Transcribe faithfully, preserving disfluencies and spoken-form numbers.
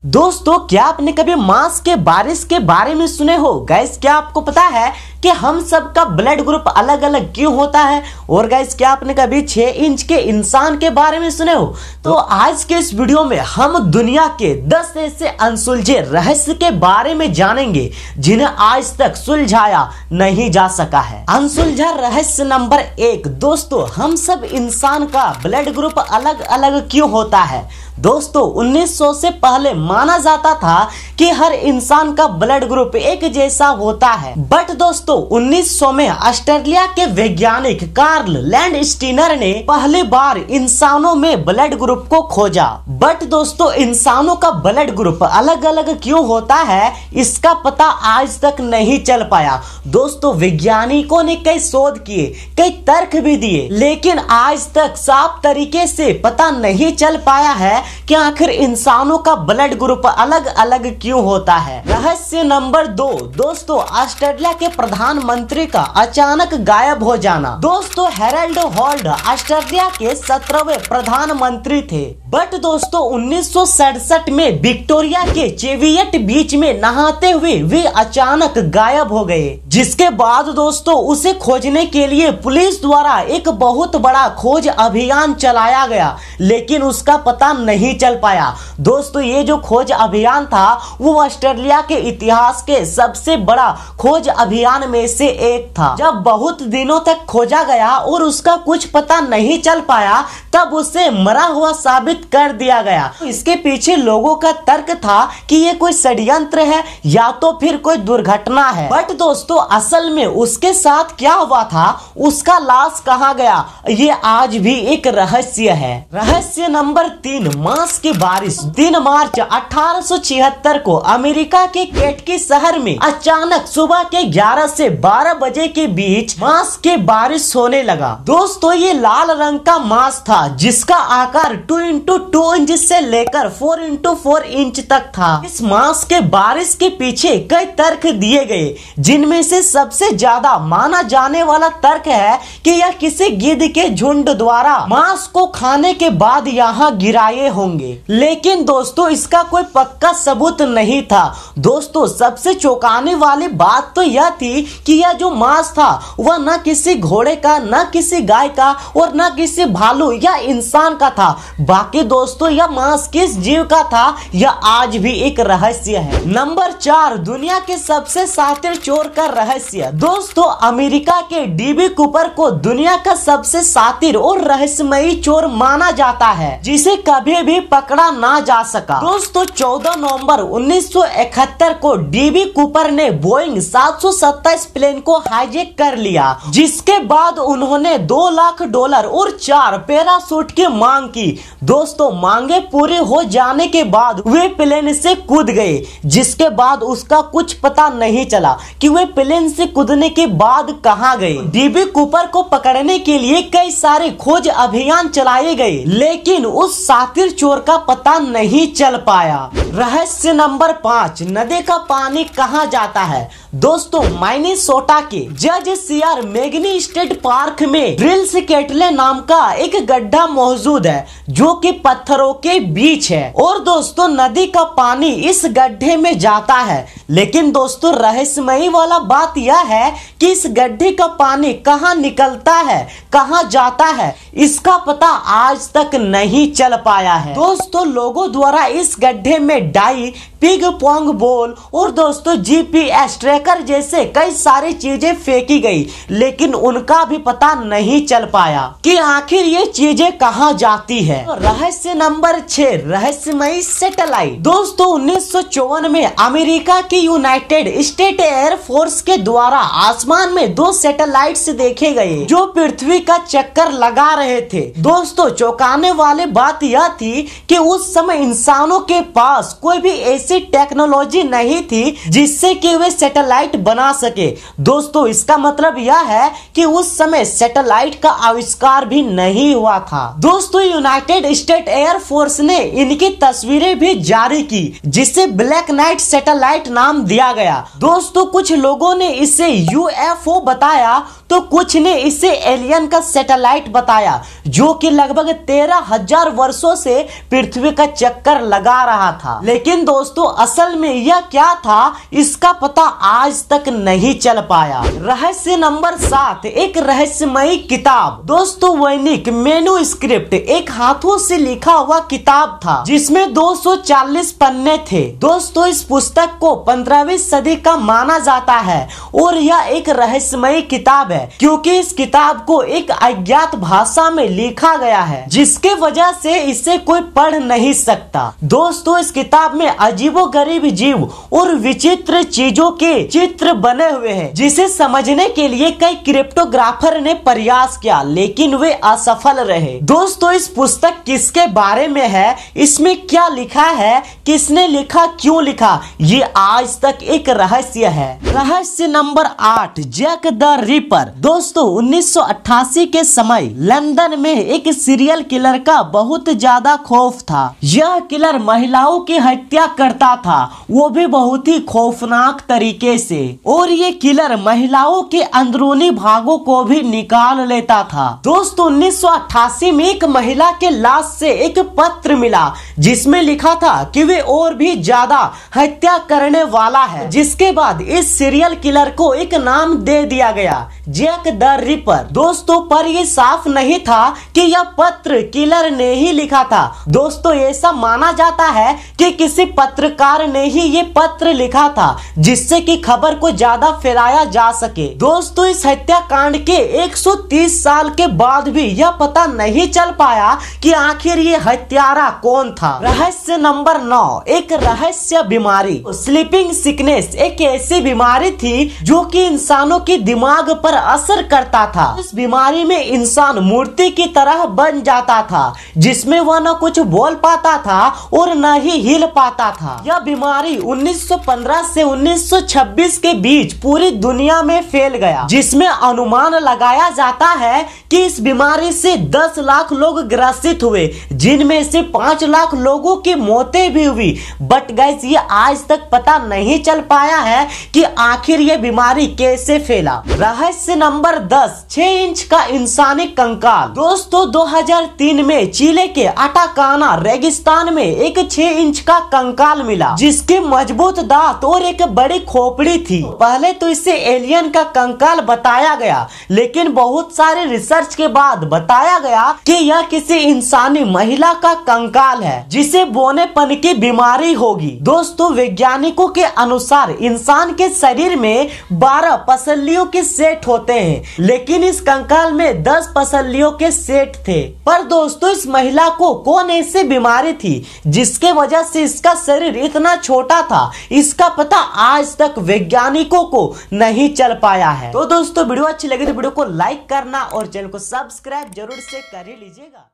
दोस्तों, क्या आपने कभी मार्स के बारिश के बारे में सुने हो? गाइस, क्या आपको पता है कि हम सब का ब्लड ग्रुप अलग अलग क्यों होता है? और गाइस, क्या आपने कभी छह इंच के इंसान के बारे में सुने हो? तो आज के इस वीडियो में हम दुनिया के दस ऐसे अनसुलझे रहस्य के बारे में जानेंगे जिन्हें आज तक सुलझाया नहीं जा सका है। अनसुलझा रहस्य नंबर एक, दोस्तों, हम सब इंसान का ब्लड ग्रुप अलग अलग क्यों होता है? दोस्तों, उन्नीस सौ से पहले माना जाता था कि हर इंसान का ब्लड ग्रुप एक जैसा होता है, बट दोस्तों उन्नीस सौ में ऑस्ट्रेलिया के वैज्ञानिक कार्ल लैंडस्टीनर ने पहली बार इंसानों में ब्लड ग्रुप को खोजा। बट दोस्तों, इंसानों का ब्लड ग्रुप अलग अलग क्यों होता है, इसका पता आज तक नहीं चल पाया। दोस्तों, वैज्ञानिकों ने कई शोध किए, कई तर्क भी दिए, लेकिन आज तक साफ तरीके से पता नहीं चल पाया है कि आखिर इंसानों का ब्लड ग्रुप अलग अलग क्यों होता है। रहस्य नंबर दो, दोस्तों, ऑस्ट्रेलिया के प्रधानमंत्री का अचानक गायब हो जाना। दोस्तों, हेरल्ड हॉल्ट ऑस्ट्रेलिया के सत्रहवें प्रधानमंत्री थे, बट दोस्तों उन्नीस सौ सड़सठ में विक्टोरिया के चेवियट बीच में नहाते हुए वे अचानक गायब हो गए, जिसके बाद दोस्तों उसे खोजने के लिए पुलिस द्वारा एक बहुत बड़ा खोज अभियान चलाया गया, लेकिन उसका पता नहीं चल पाया। दोस्तों, ये जो खोज अभियान था वो ऑस्ट्रेलिया के इतिहास के सबसे बड़ा खोज अभियान में से एक था। जब बहुत दिनों तक खोजा गया और उसका कुछ पता नहीं चल पाया, तब उसे मरा हुआ साबित कर दिया गया। इसके पीछे लोगों का तर्क था कि ये कोई षड्यंत्र है या तो फिर कोई दुर्घटना है। बट दोस्तों, असल में उसके साथ क्या हुआ था, उसका लाश कहाँ गया, ये आज भी एक रहस्य है। रहस्य नंबर तीन, मार्स की बारिश। तीन मार्च अठारह सौ छिहत्तर को अमेरिका के केटकी शहर में अचानक सुबह के ग्यारह से बारह बजे के बीच मार्स के बारिश होने लगा। दोस्तों, ये लाल रंग का मार्स था जिसका आकार टू इंटू टू इंच से लेकर फोर इंटू फोर इंच तक था। इस मार्स के बारिश के पीछे कई तर्क दिए गए, जिनमें से सबसे ज्यादा माना जाने वाला तर्क है कि यह किसी गिद्ध के झुंड द्वारा मांस को खाने के बाद यहाँ गिराए होंगे, लेकिन दोस्तों इसका कोई पक्का सबूत नहीं था। दोस्तों, सबसे चौंकाने वाली बात तो यह थी कि यह जो मांस था वह न किसी घोड़े का, न किसी गाय का और न किसी भालू या इंसान का था। बाकी दोस्तों, यह मांस किस जीव का था, यह आज भी एक रहस्य है। नंबर चार, दुनिया के सबसे शातिर चोर का रहस्य। दोस्तों, अमेरिका के डीबी कूपर को दुनिया का सबसे शातिर और रहस्यमयी चोर माना जाता है, जिसे कभी भी पकड़ा ना जा सका। दोस्तों, चौदह नवंबर उन्नीस सौ इकहत्तर को डीबी कूपर ने बोइंग सात सौ सत्ताईस प्लेन को हाईजैक कर लिया, जिसके बाद उन्होंने दो लाख डॉलर और चार पैराशूट की मांग की। दोस्तों, मांगे पूरी हो जाने के बाद वे प्लेन से कूद गए, जिसके बाद उसका कुछ पता नहीं चला कि वे प्लेन से कूदने के बाद कहां गए। डीबी कूपर को पकड़ने के लिए कई सारे खोज अभियान चलाए गए, लेकिन उस शातिर चोर का पता नहीं चल पाया। रहस्य नंबर पाँच, नदी का पानी कहाँ जाता है? दोस्तों, मिनेसोटा के जज सीआर मैगनी स्टेट पार्क में ड्रिल्स केटले नाम का एक गड्ढा मौजूद है, जो कि पत्थरों के बीच है, और दोस्तों नदी का पानी इस गड्ढे में जाता है। लेकिन दोस्तों, रहस्यमयी वाला बात यह है कि इस गड्ढे का पानी कहाँ निकलता है, कहाँ जाता है, इसका पता आज तक नहीं चल पाया है। दोस्तों, लोगों द्वारा इस गड्ढे में डाई, पिग पोंग बॉल और दोस्तों जीपीएस ट्रैकर जैसे कई सारी चीजें फेंकी गई, लेकिन उनका भी पता नहीं चल पाया कि आखिर ये चीजें कहाँ जाती है। तो रहस्य नंबर छह, रहस्यमयी सैटेलाइट। दोस्तों, उन्नीस सौ चौवन में अमेरिका की यूनाइटेड स्टेट एयर फोर्स के द्वारा आसमान में दो सैटेलाइट्स देखे गए जो पृथ्वी का चक्कर लगा रहे थे। दोस्तों, चौंकाने वाली बात यह थी कि उस समय इंसानों के पास कोई भी ऐसी टेक्नोलॉजी नहीं थी जिससे कि वे सैटेलाइट सैटेलाइट बना सके। दोस्तों इसका मतलब यह है कि उस समय सैटेलाइट का आविष्कार भी नहीं हुआ था। दोस्तों यूनाइटेड स्टेट एयरफोर्स ने इनकी तस्वीरें भी जारी की, जिसे ब्लैक नाइट सैटेलाइट नाम दिया गया। दोस्तों कुछ लोगों ने इसे यूएफओ बताया तो कुछ ने इसे एलियन का सैटेलाइट बताया, जो कि लगभग तेरह हजार वर्षों से पृथ्वी का चक्कर लगा रहा था। लेकिन दोस्तों असल में यह क्या था, इसका पता आज तक नहीं चल पाया। रहस्य नंबर सात, एक रहस्यमयी किताब। दोस्तों वैनिक मेन्यूस्क्रिप्ट एक हाथों से लिखा हुआ किताब था, जिसमें दो सौ चालीस पन्ने थे। दोस्तों इस पुस्तक को पंद्रहवीं सदी का माना जाता है और यह एक रहस्यमयी किताब है, क्योंकि इस किताब को एक अज्ञात भाषा में लिखा गया है, जिसके वजह से इसे कोई पढ़ नहीं सकता। दोस्तों इस किताब में अजीबोगरीब जीव और विचित्र चीजों के चित्र बने हुए हैं, जिसे समझने के लिए कई क्रिप्टोग्राफर ने प्रयास किया, लेकिन वे असफल रहे। दोस्तों इस पुस्तक किसके बारे में है, इसमें क्या लिखा है, किसने लिखा, क्यों लिखा, ये आज तक एक रहस्य है। रहस्य नंबर आठ, जैक द रिपर। दोस्तों उन्नीस सौ अट्ठासी के समय लंदन में एक सीरियल किलर का बहुत ज्यादा खौफ था। यह किलर महिलाओं की हत्या करता था, वो भी बहुत ही खौफनाक तरीके से, और ये किलर महिलाओं के अंदरूनी भागों को भी निकाल लेता था। दोस्तों उन्नीस सौ अट्ठासी में एक महिला के लाश से एक पत्र मिला, जिसमें लिखा था कि वे और भी ज्यादा हत्या करने वाला है, जिसके बाद इस सीरियल किलर को एक नाम दे दिया गया, जैक द रिपर। दोस्तों पर यह साफ नहीं था कि यह पत्र किलर ने ही लिखा था। दोस्तों ऐसा माना जाता है कि किसी पत्रकार ने ही ये पत्र लिखा था, जिससे कि खबर को ज्यादा फैलाया जा सके। दोस्तों इस हत्याकांड के एक सौ तीस साल के बाद भी यह पता नहीं चल पाया कि आखिर ये हत्यारा कौन था। रहस्य नंबर नौ, एक रहस्य बीमारी। स्लीपिंग सिकनेस एक ऐसी बीमारी थी जो कि इंसानों के दिमाग पर असर करता था। इस बीमारी में इंसान मूर्ति की तरह बन जाता था, जिसमें वह न कुछ बोल पाता था और न ही हिल पाता था। यह बीमारी उन्नीस सौ पंद्रह से उन्नीस सौ छब्बीस के बीच पूरी दुनिया में फैल गया, जिसमें अनुमान लगाया जाता है कि इस बीमारी से दस लाख लोग ग्रसित हुए, जिनमें से पांच लाख लोगों की मौतें भी हुई। बट गाइस ये आज तक पता नहीं चल पाया है कि आखिर ये बीमारी कैसे फैला। रहस्य नंबर दस, छह इंच का इंसानी कंकाल। दोस्तों दो हज़ार तीन में चिले के अटाकाना रेगिस्तान में एक छह इंच का कंकाल मिला, जिसके मजबूत दांत और एक बड़ी खोपड़ी थी। पहले तो इसे एलियन का कंकाल बताया गया, लेकिन बहुत सारे रिसर्च के बाद बताया गया कि यह किसी इंसानी महिला का कंकाल है, जिसे बोनेपन की बीमारी होगी। दोस्तों वैज्ञानिकों के अनुसार इंसान के शरीर में बारह पसलियों के सेट होते हैं, लेकिन इस कंकाल में दस पसलियों के सेट थे। पर दोस्तों इस महिला को कौन ऐसी बीमारी थी जिसके वजह से इसका शरीर इतना छोटा था, इसका पता आज तक वैज्ञानिकों को नहीं चल पाया है। तो दोस्तों वीडियो अच्छी लगी तो वीडियो को लाइक करना और चैनल को सब्सक्राइब जरूर से कर ही लीजिएगा।